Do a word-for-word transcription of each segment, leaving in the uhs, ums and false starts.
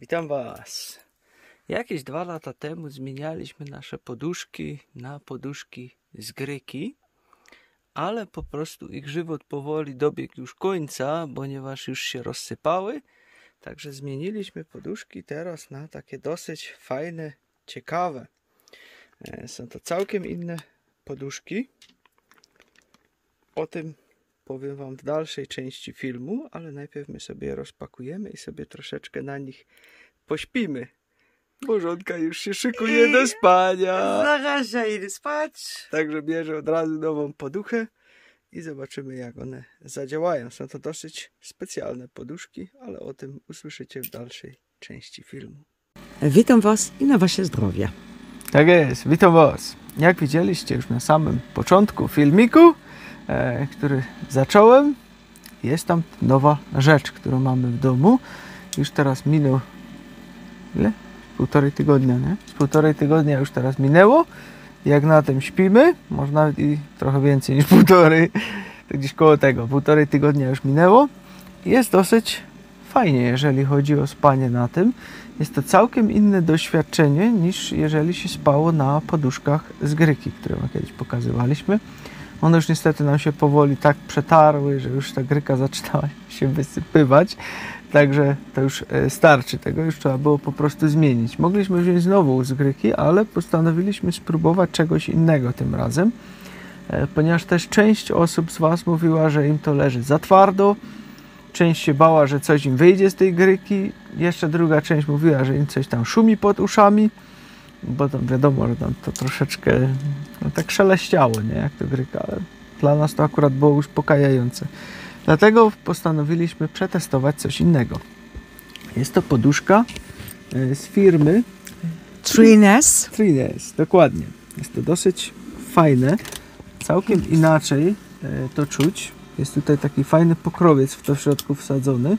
Witam Was. Jakieś dwa lata temu zmienialiśmy nasze poduszki na poduszki z Gryki, ale po prostu ich żywot powoli dobiegł już końca, ponieważ już się rozsypały. Także zmieniliśmy poduszki teraz na takie dosyć fajne, ciekawe. Są to całkiem inne poduszki. O tym powiem Wam w dalszej części filmu, ale najpierw my sobie je rozpakujemy i sobie troszeczkę na nich pośpimy. Bożonka już się szykuje do spania. Zaraz ja idę spać. Także bierze od razu nową poduchę i zobaczymy, jak one zadziałają. Są to dosyć specjalne poduszki, ale o tym usłyszycie w dalszej części filmu. Witam Was i na Wasze zdrowie. Tak jest, witam Was. Jak widzieliście już na samym początku filmiku, e, który zacząłem, jest tam nowa rzecz, którą mamy w domu. Już teraz minął ile? Półtorej tygodnia, nie? Z półtorej tygodnia już teraz minęło. Jak na tym śpimy, może nawet i trochę więcej niż półtorej, to gdzieś koło tego, półtorej tygodnia już minęło. Jest dosyć fajnie, jeżeli chodzi o spanie na tym. Jest to całkiem inne doświadczenie, niż jeżeli się spało na poduszkach z Gryki, które my kiedyś pokazywaliśmy. One już niestety nam się powoli tak przetarły, że już ta Gryka zaczynała się wysypywać. Także to już starczy, tego już trzeba było po prostu zmienić. Mogliśmy wziąć znowu z Gryki, ale postanowiliśmy spróbować czegoś innego tym razem, ponieważ też część osób z Was mówiła, że im to leży za twardo, część się bała, że coś im wyjdzie z tej Gryki, jeszcze druga część mówiła, że im coś tam szumi pod uszami, bo tam wiadomo, że tam to troszeczkę no, tak szeleściało, nie, jak to Gryka, ale dla nas to akurat było uspokajające. Dlatego postanowiliśmy przetestować coś innego. Jest to poduszka z firmy Trines. Trines, dokładnie. Jest to dosyć fajne. Całkiem inaczej to czuć. Jest tutaj taki fajny pokrowiec w to w środku wsadzony.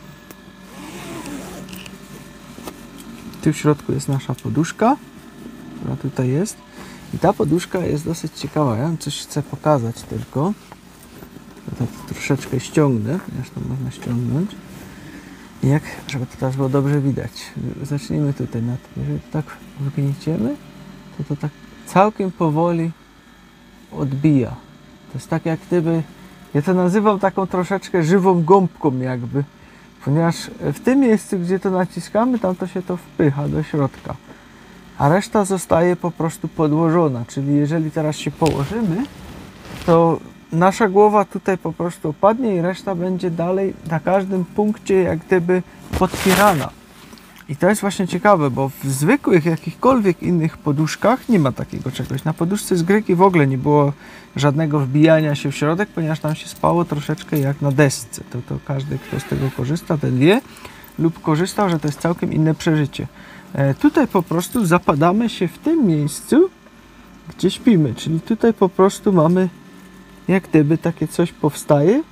Tu w środku jest nasza poduszka, która tutaj jest. I ta poduszka jest dosyć ciekawa. Ja wam coś chcę pokazać tylko. To troszeczkę ściągnę, ponieważ to można ściągnąć. I jak, żeby to teraz było dobrze widać. Zacznijmy tutaj na tym. Jeżeli tak wgnieciemy, to to tak całkiem powoli odbija. To jest tak jak gdyby, ja to nazywam taką troszeczkę żywą gąbką jakby, ponieważ w tym miejscu, gdzie to naciskamy, tam to się to wpycha do środka. A reszta zostaje po prostu podłożona, czyli jeżeli teraz się położymy, to nasza głowa tutaj po prostu opadnie i reszta będzie dalej na każdym punkcie jak gdyby podpierana. I to jest właśnie ciekawe, bo w zwykłych jakichkolwiek innych poduszkach nie ma takiego czegoś. Na poduszce z Gryki w ogóle nie było żadnego wbijania się w środek, ponieważ tam się spało troszeczkę jak na desce. To, to każdy, kto z tego korzysta, ten wie lub korzystał, że to jest całkiem inne przeżycie. E, tutaj po prostu zapadamy się w tym miejscu, gdzie śpimy, czyli tutaj po prostu mamy jak gdyby takie coś powstaje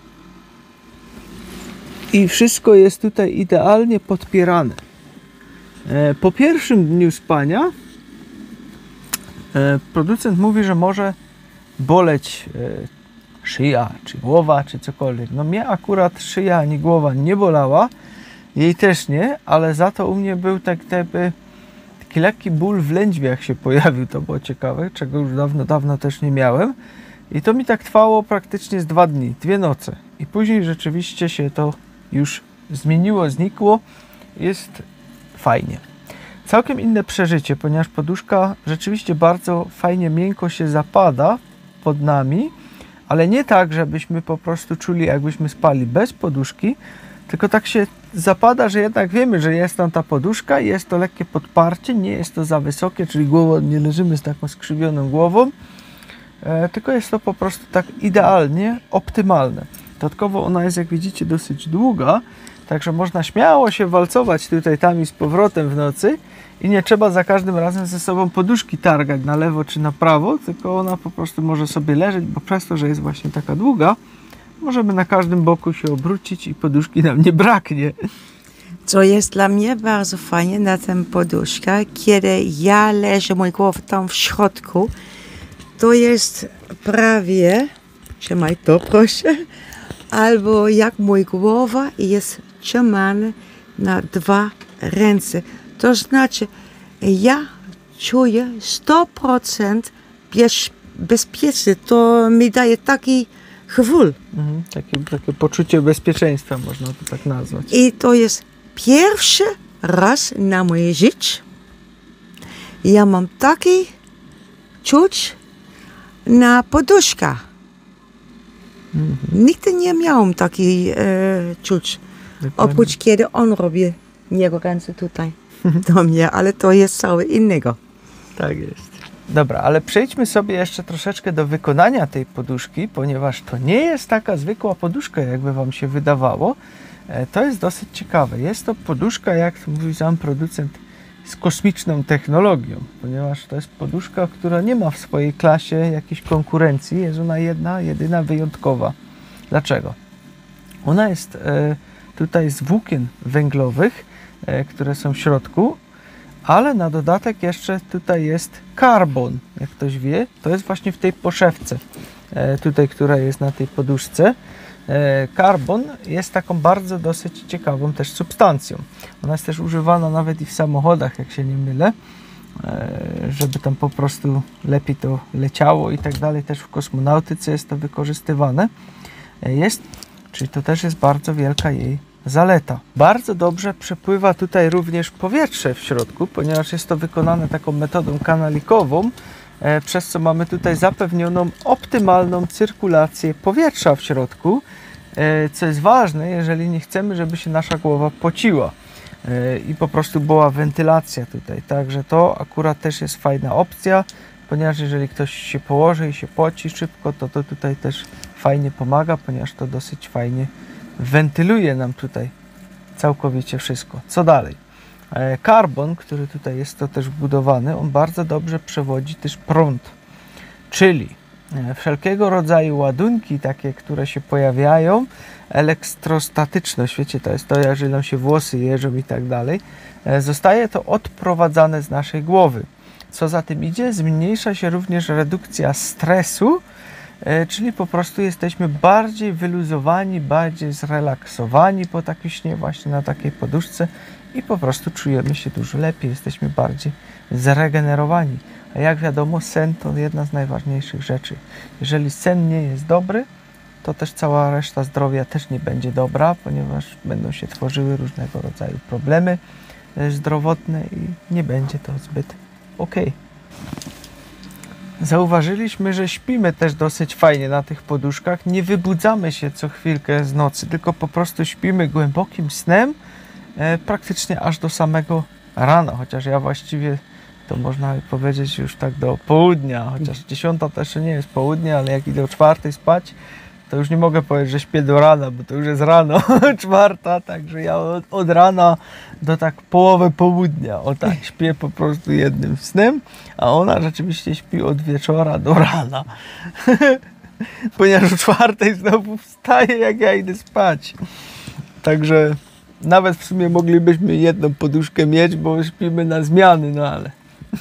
i wszystko jest tutaj idealnie podpierane. Po pierwszym dniu spania producent mówi, że może boleć szyja, czy głowa, czy cokolwiek. No mnie akurat szyja ani głowa nie bolała, jej też nie, ale za to u mnie był tak jakby taki lekki ból w lędźwiach się pojawił, to było ciekawe, czego już dawno, dawno też nie miałem. I to mi tak trwało praktycznie z dwa dni, dwie noce. I później rzeczywiście się to już zmieniło, znikło. Jest fajnie. Całkiem inne przeżycie, ponieważ poduszka rzeczywiście bardzo fajnie, miękko się zapada pod nami, ale nie tak, żebyśmy po prostu czuli, jakbyśmy spali bez poduszki, tylko tak się zapada, że jednak wiemy, że jest tam ta poduszka, jest to lekkie podparcie, nie jest to za wysokie, czyli głową nie leżymy z taką skrzywioną głową, e, tylko jest to po prostu tak idealnie optymalne. Dodatkowo ona jest, jak widzicie, dosyć długa, także można śmiało się walcować tutaj tam i z powrotem w nocy i nie trzeba za każdym razem ze sobą poduszki targać na lewo czy na prawo, tylko ona po prostu może sobie leżeć, bo przez to, że jest właśnie taka długa, możemy na każdym boku się obrócić i poduszki nam nie braknie. Co jest dla mnie bardzo fajnie na tym poduszkach, kiedy ja leżę, mój głowa tam w środku, to jest prawie, trzymaj to proszę, albo jak mój głowa jest trzymany na dwa ręce. To znaczy, ja czuję sto procent bez, bezpieczny. To mi daje taki chwól. Mhm. Takie, takie poczucie bezpieczeństwa, można to tak nazwać. I to jest pierwszy raz na moje życie. Ja mam taki czuć na poduszkach. Mhm. Nigdy nie miałam takiej e, czuć. Oprócz kiedy on robi jego ręce tutaj do mnie, ale to jest całe innego. Tak jest. Dobra, ale przejdźmy sobie jeszcze troszeczkę do wykonania tej poduszki, ponieważ to nie jest taka zwykła poduszka, jakby wam się wydawało. E, to jest dosyć ciekawe. Jest to poduszka, jak mówił sam producent, z kosmiczną technologią, ponieważ to jest poduszka, która nie ma w swojej klasie jakiejś konkurencji. Jest ona jedna, jedyna, wyjątkowa. Dlaczego? Ona jest e, tutaj z włókien węglowych, e, które są w środku, ale na dodatek jeszcze tutaj jest karbon, jak ktoś wie, to jest właśnie w tej poszewce, e, tutaj, która jest na tej poduszce. E, karbon jest taką bardzo dosyć ciekawą też substancją. Ona jest też używana nawet i w samochodach, jak się nie mylę, e, żeby tam po prostu lepiej to leciało i tak dalej. Też w kosmonautyce jest to wykorzystywane. E, jest, czyli to też jest bardzo wielka jej zaleta. Bardzo dobrze przepływa tutaj również powietrze w środku, ponieważ jest to wykonane taką metodą kanalikową, e, przez co mamy tutaj zapewnioną optymalną cyrkulację powietrza w środku, e, co jest ważne, jeżeli nie chcemy, żeby się nasza głowa pociła e, i po prostu była wentylacja tutaj. Także to akurat też jest fajna opcja, ponieważ jeżeli ktoś się położy i się poci szybko, to to tutaj też fajnie pomaga, ponieważ to dosyć fajnie wentyluje nam tutaj całkowicie wszystko. Co dalej? E, karbon, który tutaj jest to też wbudowany, on bardzo dobrze przewodzi też prąd, czyli e, wszelkiego rodzaju ładunki takie, które się pojawiają, elektrostatyczność, wiecie, to jest to, jeżeli nam się włosy jeżą i tak dalej, e, zostaje to odprowadzane z naszej głowy. Co za tym idzie? Zmniejsza się również redukcja stresu, czyli po prostu jesteśmy bardziej wyluzowani, bardziej zrelaksowani po takim śnie, właśnie na takiej poduszce i po prostu czujemy się dużo lepiej, jesteśmy bardziej zregenerowani. A jak wiadomo, sen to jedna z najważniejszych rzeczy. Jeżeli sen nie jest dobry, to też cała reszta zdrowia też nie będzie dobra, ponieważ będą się tworzyły różnego rodzaju problemy zdrowotne i nie będzie to zbyt ok. Zauważyliśmy, że śpimy też dosyć fajnie na tych poduszkach. Nie wybudzamy się co chwilkę z nocy, tylko po prostu śpimy głębokim snem e, praktycznie aż do samego rana. Chociaż ja właściwie, to można powiedzieć, już tak do południa. Chociaż dziesiąta to jeszcze nie jest południe, ale jak idę o czwartej spać, to już nie mogę powiedzieć, że śpię do rana, bo to już jest rano, czwarta, także ja od, od rana do tak połowy południa, o tak, śpię po prostu jednym snem, a ona rzeczywiście śpi od wieczora do rana, ponieważ o czwartej znowu wstaje, jak ja idę spać. Także nawet w sumie moglibyśmy jedną poduszkę mieć, bo śpimy na zmiany, no ale...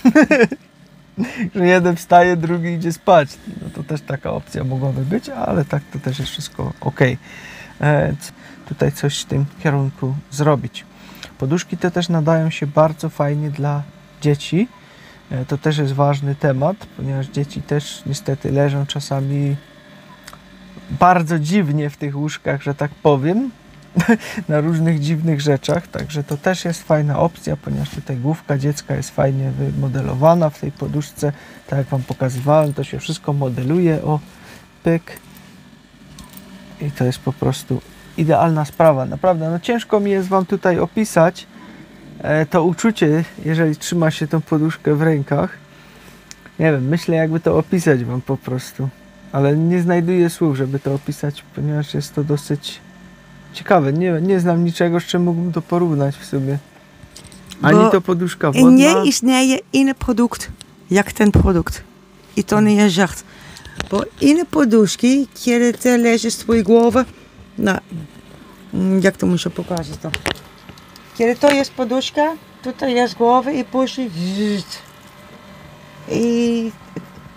że jeden wstaje, drugi idzie spać. No to też taka opcja mogłaby być, ale tak to też jest wszystko ok. E, tutaj coś w tym kierunku zrobić. Poduszki te też nadają się bardzo fajnie dla dzieci. E, to też jest ważny temat, ponieważ dzieci też niestety leżą czasami bardzo dziwnie w tych łóżkach, że tak powiem. Na różnych dziwnych rzeczach, także to też jest fajna opcja, ponieważ tutaj główka dziecka jest fajnie wymodelowana w tej poduszce, tak jak wam pokazywałem, to się wszystko modeluje, o, pyk i to jest po prostu idealna sprawa, naprawdę, no ciężko mi jest wam tutaj opisać e, to uczucie, jeżeli trzyma się tą poduszkę w rękach, nie wiem, myślę jakby to opisać wam po prostu, ale nie znajduję słów, żeby to opisać, ponieważ jest to dosyć ciekawe, nie, nie znam niczego, z czym mógłbym to porównać w sumie. Ani Bo to poduszka wodna. Nie istnieje inny produkt jak ten produkt. I to nie jest żart. Bo inne poduszki, kiedy ty leżysz z twojej głowy, no, jak to muszę pokazać to? Kiedy to jest poduszka, tutaj jest głowa i później i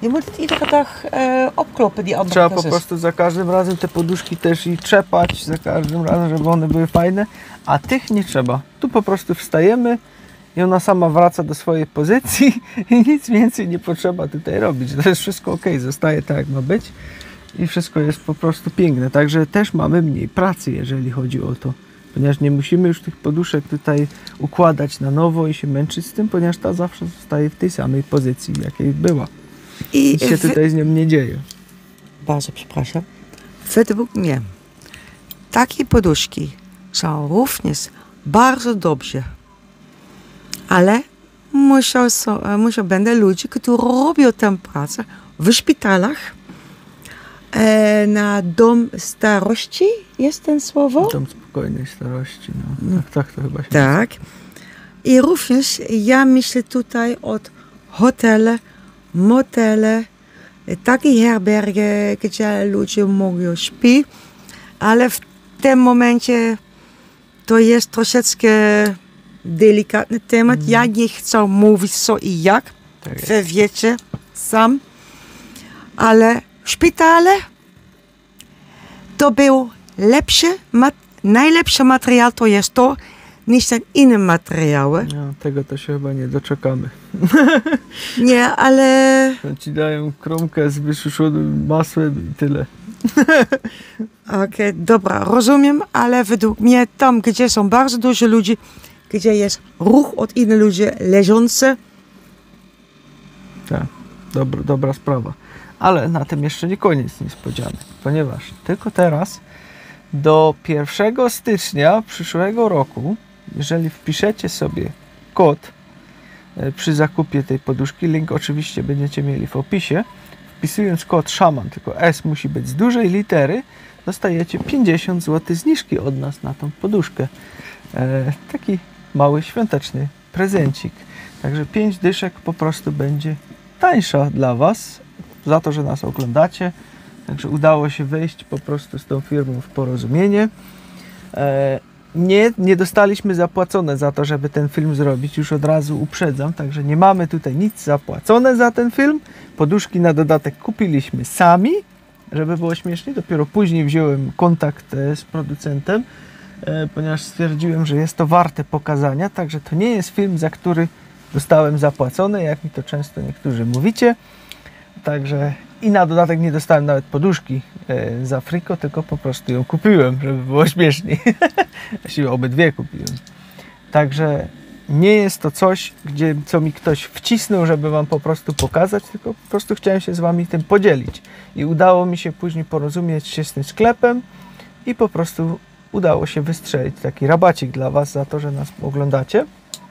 Je moet het iedere dag e, opkloppen, die andere Trzeba po kussens. prostu za każdym razem te poduszki też i trzepać, za każdym razem, żeby one były fajne, a tych nie trzeba. Tu po prostu wstajemy i ona sama wraca do swojej pozycji i nic więcej nie potrzeba tutaj robić. To jest wszystko ok, zostaje tak jak ma być i wszystko jest po prostu piękne. Także też mamy mniej pracy, jeżeli chodzi o to. Ponieważ nie musimy już tych poduszek tutaj układać na nowo i się męczyć z tym, ponieważ ta zawsze zostaje w tej samej pozycji, jakiej była. I Nic się wy- tutaj z nią nie dzieje. Bardzo przepraszam. Według mnie takie poduszki są również bardzo dobrze. Ale muszą, są, muszą będą ludzie, którzy robią tę pracę w szpitalach, e, na dom starości, jest ten słowo? Dom spokojnej starości, no. Tak, tak to chyba się Tak. I również ja myślę tutaj od hotele, motele, takie herberge, gdzie ludzie mogą śpić, ale w tym momencie to jest troszeczkę delikatny temat. Mm. Ja nie chcę mówić co i jak, tak jest. wy wiecie sam, ale szpitale to był lepszy, mat, najlepszy materiał to jest to, niż ten inny materiały. No, tego to się chyba nie doczekamy. Nie, ale No, ci dają kromkę z wysuszonym masłem i tyle. okej, dobra, rozumiem, ale według mnie tam, gdzie są bardzo dużo ludzi, gdzie jest ruch od innych ludzi leżący, Tak, dobra, dobra sprawa. Ale na tym jeszcze nie koniec niespodzianek, ponieważ tylko teraz do pierwszego stycznia przyszłego roku, jeżeli wpiszecie sobie kod e, przy zakupie tej poduszki, link oczywiście będziecie mieli w opisie, wpisując kod szaman, tylko S musi być z dużej litery, dostajecie pięćdziesiąt złotych zniżki od nas na tą poduszkę. E, taki mały świąteczny prezencik. Także pięć dyszek po prostu będzie tańsza dla Was za to, że nas oglądacie. Także udało się wejść po prostu z tą firmą w porozumienie. E, nie, nie dostaliśmy zapłacone za to, żeby ten film zrobić, już od razu uprzedzam, także nie mamy tutaj nic zapłacone za ten film. Poduszki na dodatek kupiliśmy sami, żeby było śmiesznie. Dopiero później wziąłem kontakt e, z producentem, e, ponieważ stwierdziłem, że jest to warte pokazania, także to nie jest film, za który dostałem zapłacone, jak mi to często niektórzy mówicie. Także i na dodatek nie dostałem nawet poduszki e, za friko, tylko po prostu ją kupiłem, żeby było śmieszniej. Właściwie obydwie kupiłem. Także nie jest to coś, gdzie, co mi ktoś wcisnął, żeby wam po prostu pokazać, tylko po prostu chciałem się z wami tym podzielić. I udało mi się później porozumieć się z tym sklepem i po prostu udało się wystrzelić taki rabacik dla was za to, że nas oglądacie.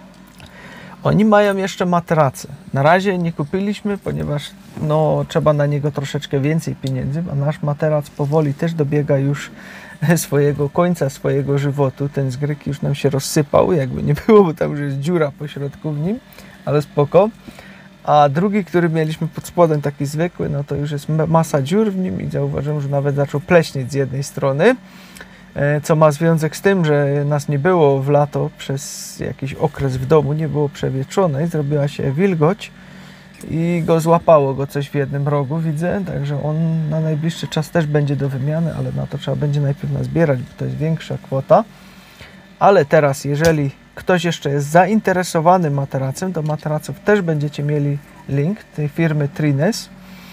Oni mają jeszcze materace. Na razie nie kupiliśmy, ponieważ no, trzeba na niego troszeczkę więcej pieniędzy, a nasz materac powoli też dobiega już swojego końca, swojego żywotu. Ten z gryki już nam się rozsypał, jakby nie było, bo tam już jest dziura po środku w nim, ale spoko. A drugi, który mieliśmy pod spodem, taki zwykły, no to już jest masa dziur w nim i zauważyłem, że nawet zaczął pleśnieć z jednej strony. Co ma związek z tym, że nas nie było w lato przez jakiś okres w domu, nie było przewietrzone i zrobiła się wilgoć i go złapało go coś w jednym rogu, widzę, także on na najbliższy czas też będzie do wymiany, ale na to trzeba będzie najpierw nazbierać, bo to jest większa kwota. Ale teraz, jeżeli ktoś jeszcze jest zainteresowany materacem, do materaców też będziecie mieli link tej firmy Trines.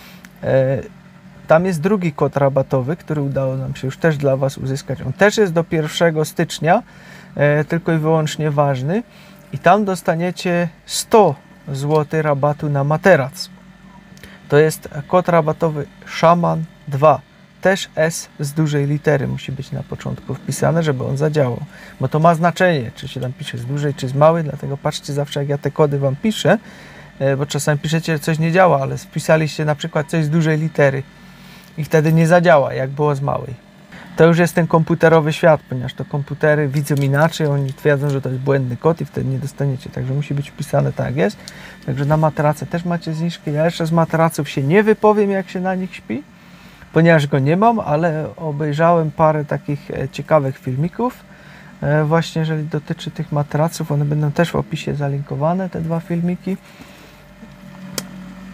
Tam jest drugi kod rabatowy, który udało nam się już też dla Was uzyskać. On też jest do pierwszego stycznia, e, tylko i wyłącznie ważny. I tam dostaniecie sto złotych rabatu na materac. To jest kod rabatowy szaman dwa. Też S z dużej litery musi być na początku wpisane, żeby on zadziałał. Bo to ma znaczenie, czy się tam pisze z dużej, czy z małej. Dlatego patrzcie zawsze, jak ja te kody Wam piszę, e, bo czasami piszecie, że coś nie działa, ale wpisaliście na przykład coś z dużej litery. I wtedy nie zadziała, jak było z małej. To już jest ten komputerowy świat, ponieważ to komputery widzą inaczej, oni twierdzą, że to jest błędny kod i wtedy nie dostaniecie. Także musi być wpisane tak, jak jest. Także na materace też macie zniżkę. Ja jeszcze z materaców się nie wypowiem, jak się na nich śpi, ponieważ go nie mam, ale obejrzałem parę takich ciekawych filmików. Właśnie jeżeli dotyczy tych materaców, one będą też w opisie zalinkowane, te dwa filmiki.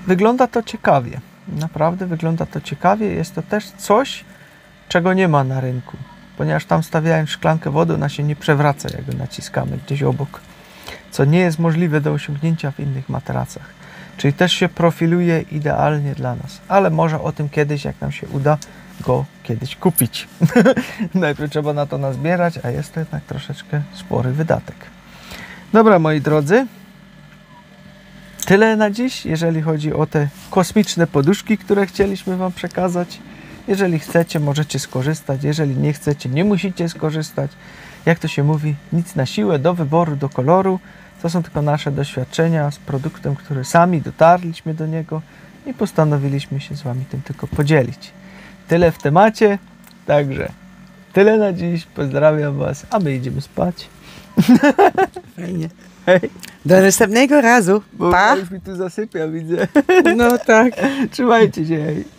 wygląda to ciekawie. Naprawdę wygląda to ciekawie. Jest to też coś, czego nie ma na rynku. Ponieważ tam stawiając szklankę wody, ona się nie przewraca, jak go naciskamy gdzieś obok. Co nie jest możliwe do osiągnięcia w innych materacach. Czyli też się profiluje idealnie dla nas. Ale może o tym kiedyś, jak nam się uda go kiedyś kupić. Najpierw trzeba na to nazbierać, a jest to jednak troszeczkę spory wydatek. Dobra, moi drodzy. Tyle na dziś, jeżeli chodzi o te kosmiczne poduszki, które chcieliśmy Wam przekazać. Jeżeli chcecie, możecie skorzystać. Jeżeli nie chcecie, nie musicie skorzystać. Jak to się mówi, nic na siłę, do wyboru, do koloru. To są tylko nasze doświadczenia z produktem, który sami dotarliśmy do niego i postanowiliśmy się z Wami tym tylko podzielić. Tyle w temacie, także tyle na dziś. Pozdrawiam Was, a my idziemy spać. Fajnie. Hej. Do następnego razu. Bo Pa! już mi tu zasypia, widzę. No tak. Trzymajcie się, hej.